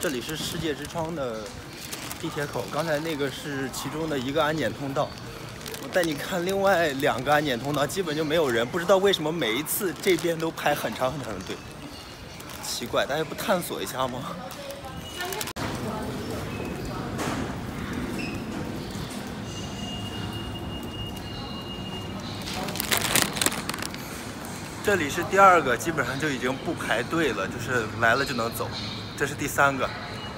这里是世界之窗的地铁口，刚才那个是其中的一个安检通道。我带你看另外2个安检通道，基本就没有人，不知道为什么每一次这边都排很长很长的队，奇怪，大家不探索一下吗？这里是第2个，基本上就已经不排队了，就是来了就能走。这是第3个。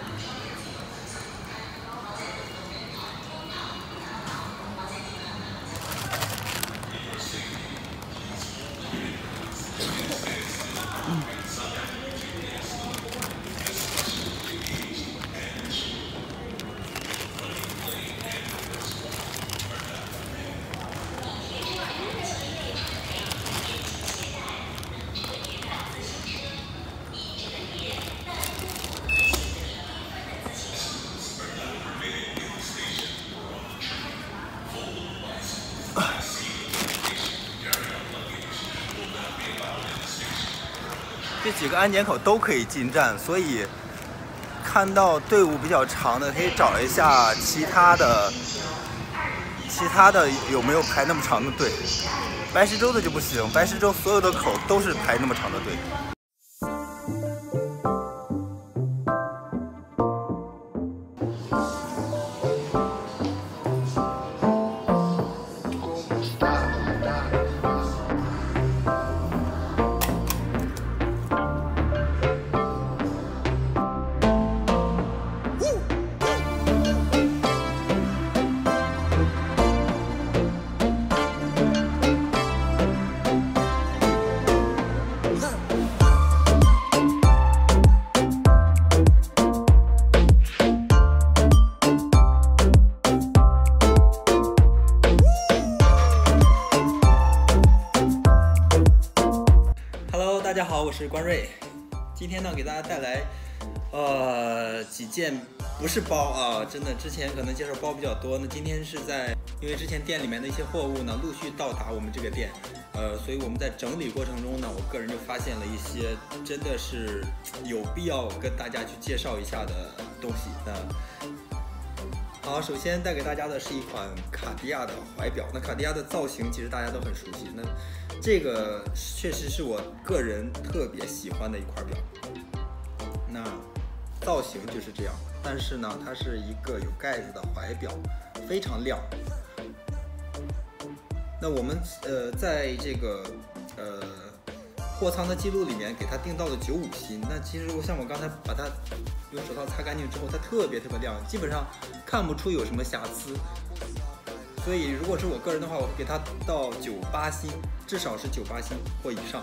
这几个安检口都可以进站，所以看到队伍比较长的，可以找一下其他的有没有排那么长的队。白石洲的就不行，白石洲所有的口都是排那么长的队。大家好，我是关瑞。今天呢，给大家带来几件不是包啊，真的之前可能介绍包比较多。那今天是因为之前店里面的一些货物呢陆续到达我们这个店，所以我们在整理过程中呢，我个人就发现了一些真的是有必要跟大家去介绍一下的东西。好，首先带给大家的是一款卡地亚的怀表。那卡地亚的造型其实大家都很熟悉，那这个确实是我个人特别喜欢的一块表。那造型就是这样，但是呢，它是一个有盖子的怀表，非常亮。那我们在这个货仓的记录里面给它定到了95星。那其实像我刚才把它用手套擦干净之后，它特别亮，基本上看不出有什么瑕疵。所以如果是我个人的话，我会给它到98星，至少是98星或以上。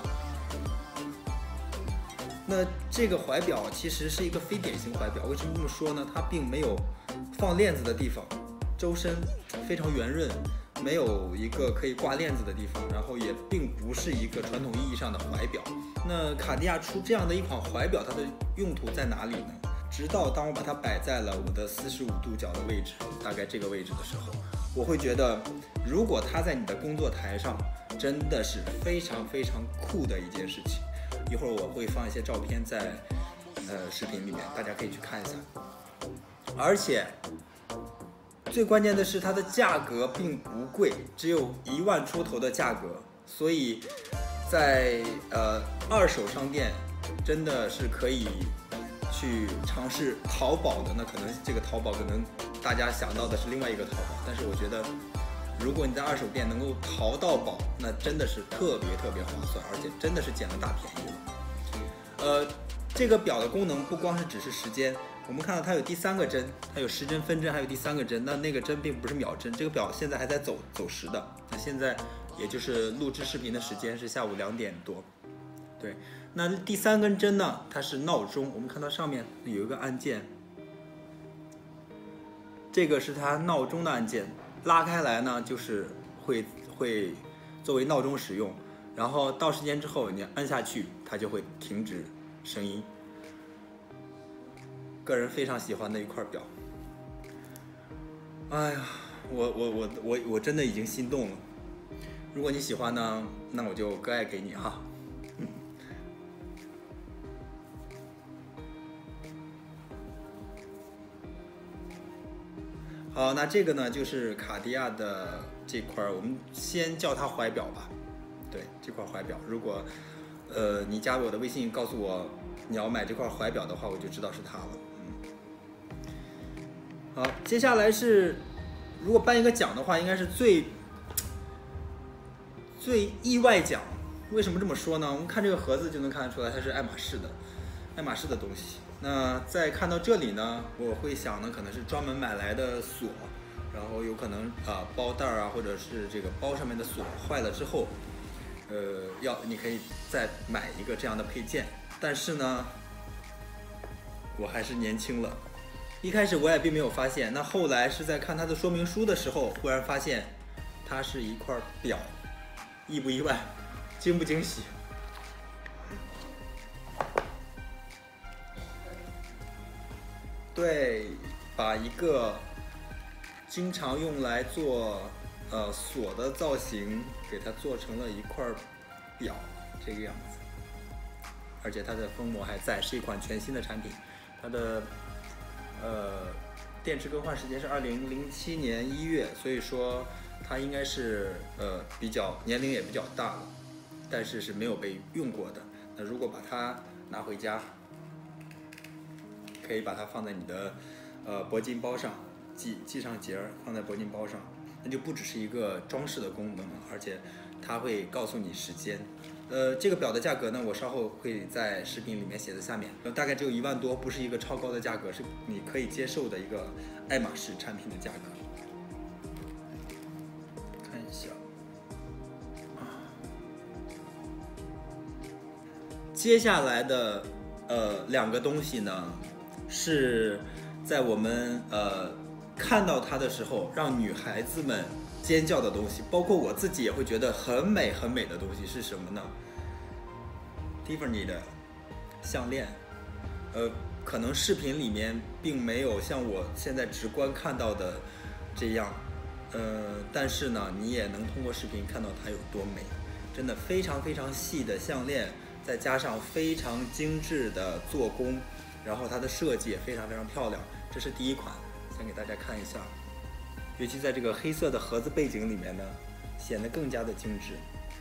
那这个怀表其实是一个非典型怀表，为什么这么说呢？它并没有放链子的地方，周身非常圆润，没有一个可以挂链子的地方，然后也并不是一个传统意义上的怀表。那卡地亚出这样的一款怀表，它的用途在哪里呢？直到当我把它摆在了我的45度角的位置，大概这个位置的时候，我会觉得，如果它在你的工作台上，真的是非常酷的一件事情。一会儿我会放一些照片在视频里面，大家可以去看一下。而且最关键的是，它的价格并不贵，只有1万出头的价格，所以在二手商店真的是可以去尝试淘宝的。那可能这个淘宝可能大家想到的是另外一个淘宝，但是我觉得如果你在二手店能够淘到宝，那真的是特别划算，而且真的是捡了大便宜了。这个表的功能不光是只是时间，我们看到它有第3个针，它有时针、分针，还有第3个针。那个针并不是秒针，这个表现在还在走时的。那现在也就是录制视频的时间是下午2点多。对，那第3根针呢，它是闹钟。我们看到上面有一个按键，这个是它闹钟的按键，拉开来呢就是会作为闹钟使用，然后到时间之后你按下去，它就会停止声音。个人非常喜欢的一块表。哎呀，我真的已经心动了。如果你喜欢呢，那我就割爱给你哈。 好，那这个呢就是卡地亚的这块，我们先叫它怀表吧。对，这块怀表，如果你加我的微信，告诉我你要买这块怀表的话，我就知道是它了。好，接下来是如果颁一个奖的话，应该是最意外奖。为什么这么说呢？我们看这个盒子就能看得出来，它是爱马仕的东西。那再看到这里呢，我会想呢，可能是专门买来的锁，然后有可能包袋啊，或者是这个包上面的锁坏了之后，你可以再买一个这样的配件。但是呢，我还是年轻了，一开始我也并没有发现，那后来是在看它的说明书的时候，忽然发现它是一块表，意不意外？惊不惊喜？对，把一个经常用来做锁的造型，给它做成了一块表，这个样子。而且它的封膜还在，是一款全新的产品。它的电池更换时间是2007年1月，所以说它应该是年龄也比较大了。但是是没有被用过的。那如果把它拿回家，可以把它放在你的铂金包上，系上结儿，放在铂金包上，那就不只是一个装饰的功能了，而且它会告诉你时间。这个表的价格呢，我稍后会在视频里面写在下面，大概只有1万多，不是一个超高的价格，是你可以接受的一个爱马仕产品的价格。看一下。接下来的2个东西呢，是在我们看到它的时候，让女孩子们尖叫的东西，包括我自己也会觉得很美很美的东西是什么呢 ？Tiffany 的项链，可能视频里面并没有像我现在直观看到的这样，但是呢，你也能通过视频看到它有多美，真的非常非常细的项链。再加上非常精致的做工，然后它的设计也非常非常漂亮。这是第一款，先给大家看一下，尤其在这个黑色的盒子背景里面呢，显得更加的精致。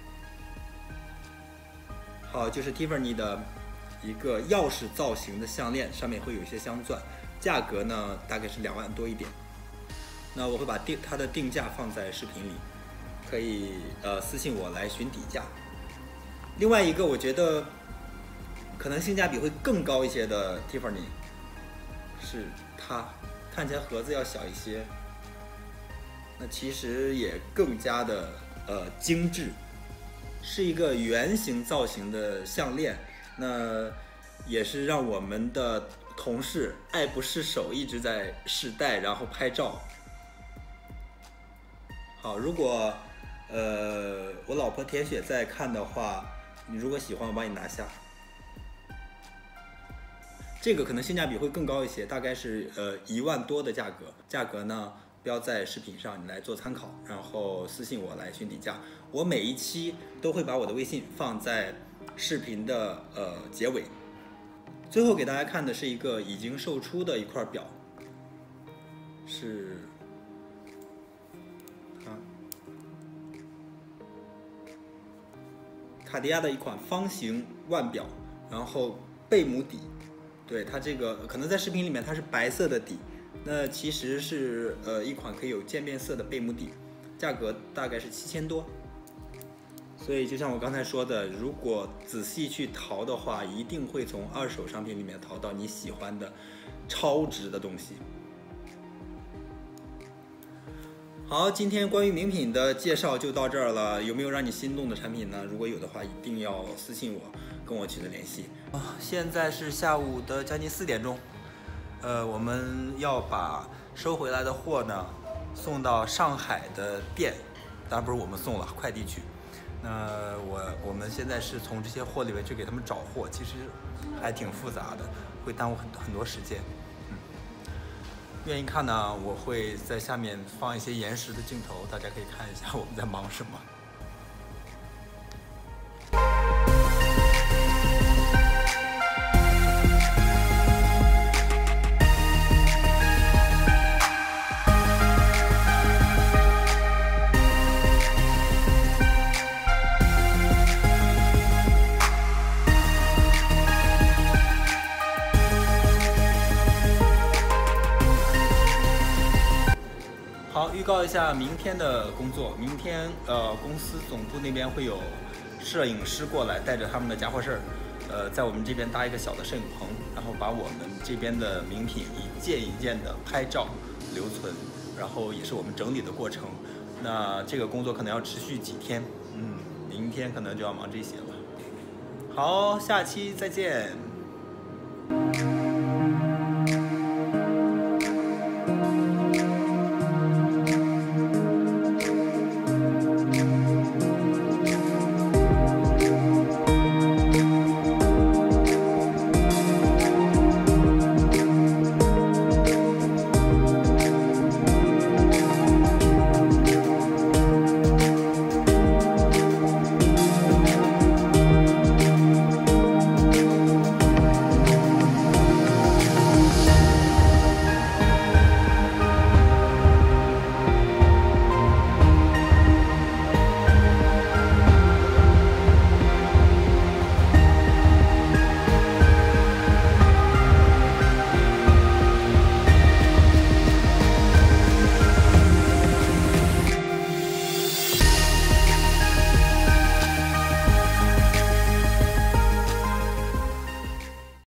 好，就是 Tiffany 的一个钥匙造型的项链，上面会有一些镶钻，价格呢大概是2万多一点。那我会把它的定价放在视频里，可以私信我来询底价。另外一个我觉得可能性价比会更高一些的 Tiffany 是它，看起来盒子要小一些，那其实也更加的精致，是一个圆形造型的项链，那也是让我们的同事爱不释手，一直在试戴然后拍照。好，如果我老婆田雪在看的话，你如果喜欢，我帮你拿下。这个可能性价比会更高一些，大概是1万多的价格。价格呢标在视频上，你来做参考，然后私信我来询底价。我每一期都会把我的微信放在视频的结尾。最后给大家看的是一个已经售出的一块表，是卡地亚的一款方形腕表，然后贝母底，对它这个可能在视频里面它是白色的底，那其实是一款可以有渐变色的贝母底，价格大概是7000多。所以就像我刚才说的，如果仔细去淘的话，一定会从二手商品里面淘到你喜欢的超值的东西。好，今天关于名品的介绍就到这儿了。有没有让你心动的产品呢？如果有的话，一定要私信我，跟我取得联系。现在是下午的将近4点钟，我们要把收回来的货呢送到上海的店，当然不是我们送了，快递去。那我们现在是从这些货里面去给他们找货，其实还挺复杂的，会耽误很多时间。愿意看呢，我会在下面放一些延时的镜头，大家可以看一下我们在忙什么。 好，预告一下明天的工作。明天公司总部那边会有摄影师过来，带着他们的家伙事儿，在我们这边搭一个小的摄影棚，然后把我们这边的名品一件一件的拍照留存，然后也是我们整理的过程。那这个工作可能要持续几天，明天可能就要忙这些了。好，下期再见。